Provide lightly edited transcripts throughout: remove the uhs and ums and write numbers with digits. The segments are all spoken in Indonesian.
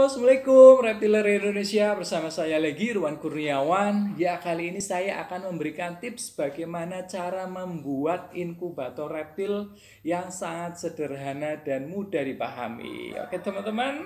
Assalamualaikum Reptiler Indonesia, bersama saya lagi Ruan Kurniawan. Ya, kali ini saya akan memberikan tips bagaimana cara membuat inkubator reptil yang sangat sederhana dan mudah dipahami. Oke teman-teman.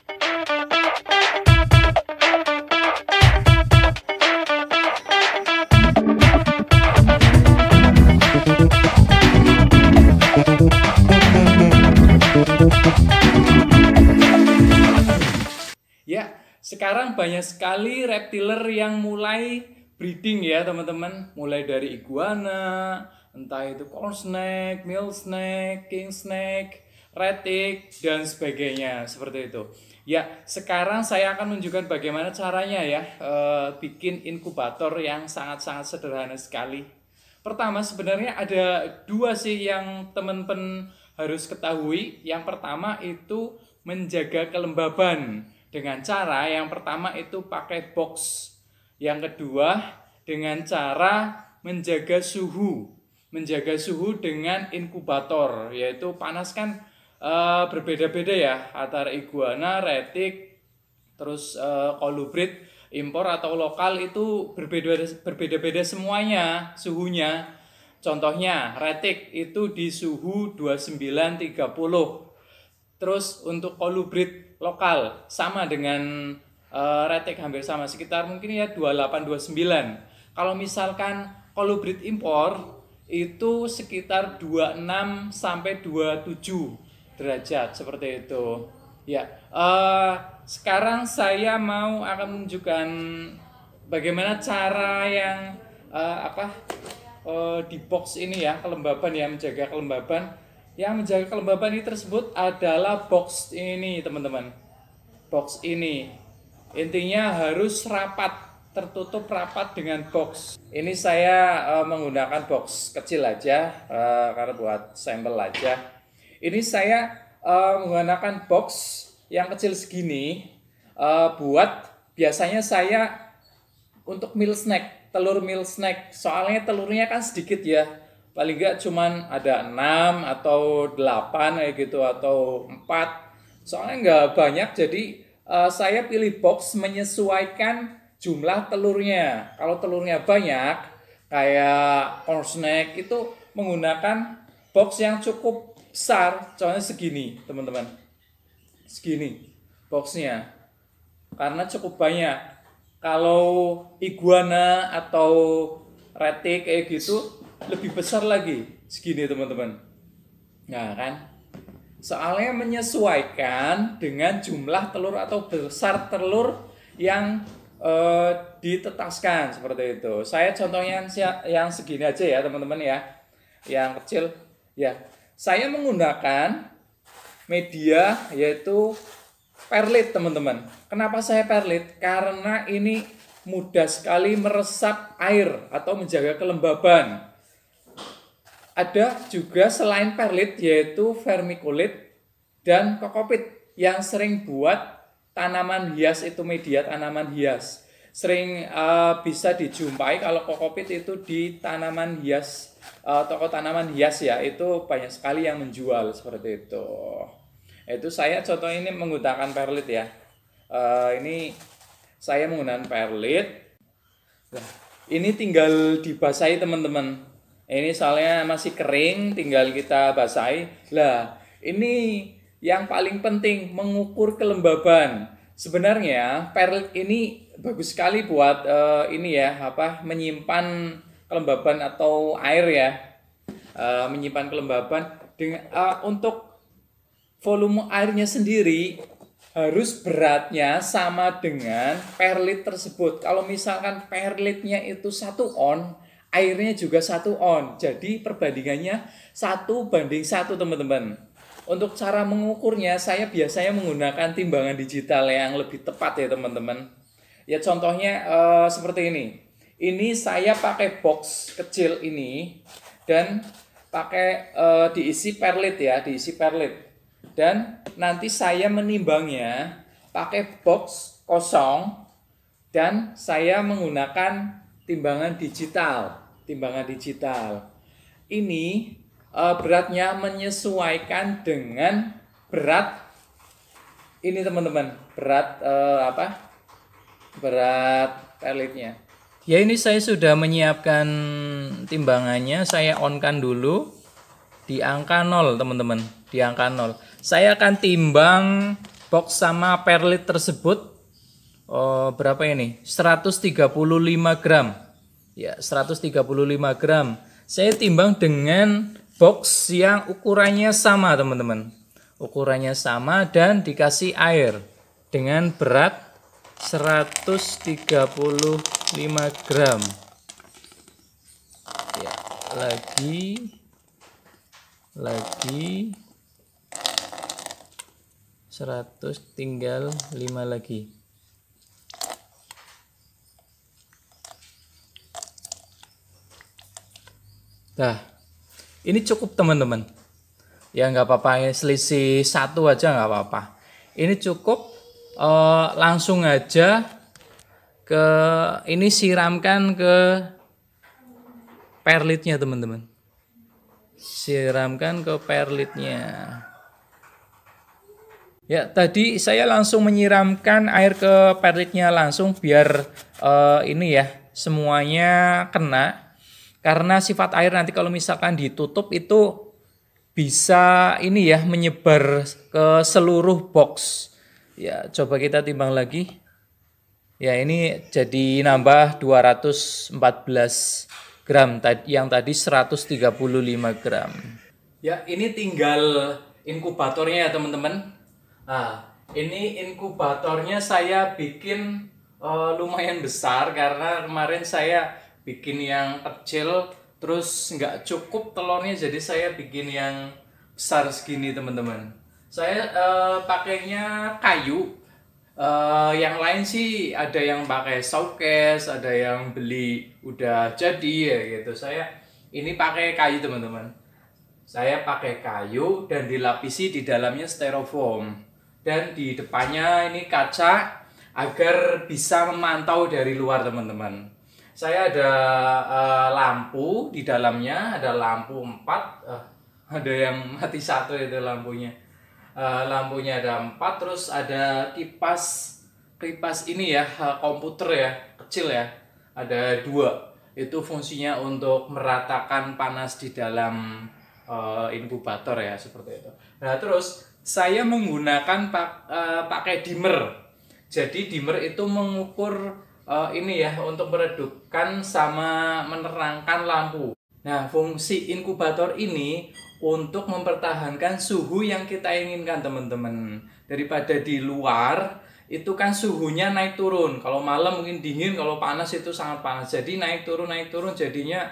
Ya, sekarang banyak sekali reptiler yang mulai breeding ya teman-teman. Mulai dari iguana, entah itu corn snake, mill snake, king snake, retic, dan sebagainya. Seperti itu. Ya, sekarang saya akan menunjukkan bagaimana caranya ya bikin inkubator yang sangat-sangat sederhana sekali. Pertama, sebenarnya ada dua sih yang teman-teman harus ketahui. Yang pertama itu menjaga kelembaban. Dengan cara yang pertama itu pakai box. Yang kedua dengan cara menjaga suhu. Menjaga suhu dengan inkubator, yaitu panas kan berbeda-beda ya antara iguana, retic, terus kolubrid, impor atau lokal itu berbeda-beda semuanya suhunya. Contohnya retic itu di suhu 29-30. Terus untuk kolubrid lokal sama dengan retic, hampir sama, sekitar mungkin ya 28-29. Kalau misalkan kolubrid impor itu sekitar 26 sampai 27 derajat seperti itu. Ya, sekarang saya akan menunjukkan bagaimana cara yang di box ini ya, kelembaban ya, menjaga kelembaban. Yang menjaga kelembaban ini tersebut adalah box ini teman-teman. Box ini intinya harus rapat, tertutup rapat dengan box. Ini saya menggunakan box kecil aja karena buat sampel aja. Ini saya menggunakan box yang kecil segini buat biasanya saya untuk mill snack, telur mill snack. Soalnya telurnya kan sedikit ya. Paling enggak cuman ada 6 atau 8 kayak gitu atau 4. Soalnya enggak banyak, jadi saya pilih box menyesuaikan jumlah telurnya. Kalau telurnya banyak kayak corn snake itu menggunakan box yang cukup besar, contohnya segini teman-teman. Segini boxnya karena cukup banyak. Kalau iguana atau retic kayak gitu lebih besar lagi, segini teman-teman. Nah kan, soalnya menyesuaikan dengan jumlah telur atau besar telur yang ditetaskan seperti itu. Saya contohnya yang segini aja ya teman-teman ya, yang kecil ya. Saya menggunakan media yaitu perlit teman-teman. Kenapa saya perlit? Karena ini mudah sekali meresap air atau menjaga kelembaban. Ada juga selain perlit yaitu vermiculit dan kokopit yang sering buat tanaman hias, itu media tanaman hias. Sering bisa dijumpai kalau kokopit itu di tanaman hias, toko tanaman hias ya, itu banyak sekali yang menjual seperti itu. Itu saya contoh ini menggunakan perlit ya. Ini saya menggunakan perlit. Nah, ini tinggal dibasahi teman-teman. Ini soalnya masih kering, tinggal kita basahi. Lah, ini yang paling penting, mengukur kelembaban. Sebenarnya perlit ini bagus sekali buat ini ya, menyimpan kelembaban atau air ya. Menyimpan kelembaban dengan untuk volume airnya sendiri harus beratnya sama dengan perlit tersebut. Kalau misalkan perlitnya itu 1 on, airnya juga 1 on. Jadi perbandingannya 1:1 teman-teman. Untuk cara mengukurnya saya biasanya menggunakan timbangan digital yang lebih tepat ya teman-teman. Ya contohnya seperti ini. Ini saya pakai box kecil ini dan pakai diisi perlit ya, diisi perlit. Dan nanti saya menimbangnya pakai box kosong dan saya menggunakan timbangan digital. Timbangan digital ini beratnya menyesuaikan dengan berat ini teman-teman berat berat pelletnya. Ya, ini saya sudah menyiapkan timbangannya. Saya on-kan dulu di angka 0 teman-teman, di angka 0. Saya akan timbang box sama perlit tersebut. Berapa ini? 135 gram. Ya, 135 gram. Saya timbang dengan box yang ukurannya sama teman-teman. Ukurannya sama dan dikasih air dengan berat 135 gram. Ya, lagi 100, tinggal 5 lagi. Nah, ini cukup teman-teman. Ya nggak apa-apa, selisih 1 aja nggak apa-apa. Ini cukup. Langsung aja ke ini, siramkan ke perlitnya teman-teman. Siramkan ke perlitnya. Ya, tadi saya langsung menyiramkan air ke perlitnya langsung biar ini ya semuanya kena. Karena sifat air nanti kalau misalkan ditutup itu bisa ini ya menyebar ke seluruh box. Ya, coba kita timbang lagi. Ya, ini jadi nambah 214 gram, yang tadi 135 gram. Ya, ini tinggal inkubatornya ya teman-teman. Nah, ini inkubatornya saya bikin lumayan besar karena kemarin saya bikin yang kecil terus nggak cukup telurnya, jadi saya bikin yang besar segini teman-teman. Saya pakainya kayu. Yang lain sih ada yang pakai showcase, ada yang beli udah jadi ya gitu. Saya ini pakai kayu teman-teman. Saya pakai kayu dan dilapisi di dalamnya styrofoam. Dan di depannya ini kaca agar bisa memantau dari luar teman-teman. Saya ada lampu di dalamnya, ada lampu 4, ada yang mati 1 itu lampunya. Lampunya ada 4, terus ada kipas ini ya, komputer ya, kecil ya, ada 2. Itu fungsinya untuk meratakan panas di dalam inkubator ya, seperti itu. Nah, terus saya menggunakan pakai dimmer. Jadi dimmer itu mengukur ini ya, untuk meredupkan sama menerangkan lampu. Nah, fungsi inkubator ini untuk mempertahankan suhu yang kita inginkan teman-teman. Daripada di luar itu kan suhunya naik turun. Kalau malam mungkin dingin, kalau panas itu sangat panas. Jadi naik turun jadinya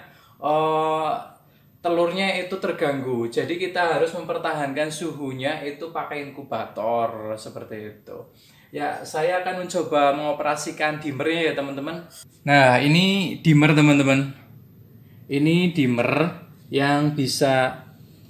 telurnya itu terganggu. Jadi kita harus mempertahankan suhunya itu pakai inkubator seperti itu. Ya, saya akan mencoba mengoperasikan dimmernya ya teman-teman. Nah, ini dimmer teman-teman. Ini dimmer yang bisa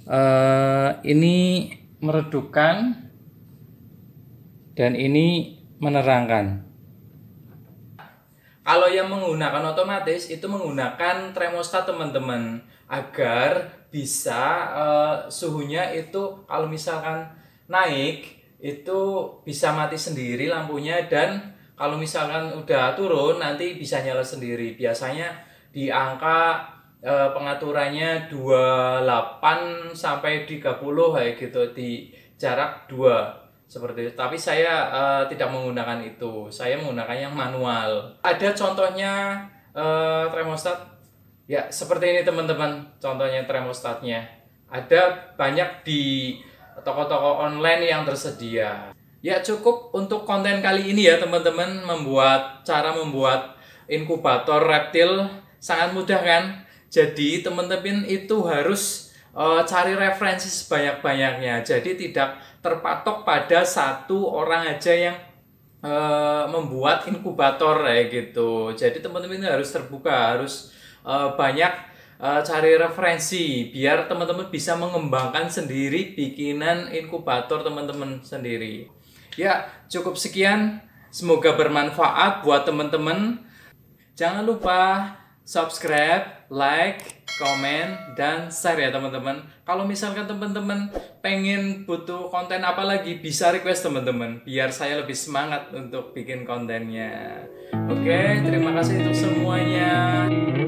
ini meredupkan dan ini menerangkan. Kalau yang menggunakan otomatis itu menggunakan termostat teman-teman, agar bisa suhunya itu kalau misalkan naik itu bisa mati sendiri lampunya, dan kalau misalkan udah turun nanti bisa nyala sendiri. Biasanya di angka pengaturannya 28 sampai 30 kayak gitu, di jarak 2 seperti itu. Tapi saya tidak menggunakan itu. Saya menggunakan yang manual. Ada contohnya termostat. Ya, seperti ini teman-teman. Contohnya termostatnya. Ada banyak di toko-toko online yang tersedia. Ya, cukup untuk konten kali ini ya teman-teman. Cara membuat inkubator reptil sangat mudah kan? Jadi teman-teman itu harus cari referensi sebanyak-banyaknya. Jadi tidak terpatok pada satu orang aja yang membuat inkubator kayak gitu. Jadi teman-teman harus terbuka, harus banyak cari referensi biar teman-teman bisa mengembangkan sendiri bikinan inkubator teman-teman sendiri. Ya, cukup sekian. Semoga bermanfaat buat teman-teman. Jangan lupa subscribe, like, komen, dan share ya teman-teman. Kalau misalkan teman-teman pengen butuh konten apa lagi, bisa request teman-teman, biar saya lebih semangat untuk bikin kontennya. Oke, terima kasih untuk semuanya.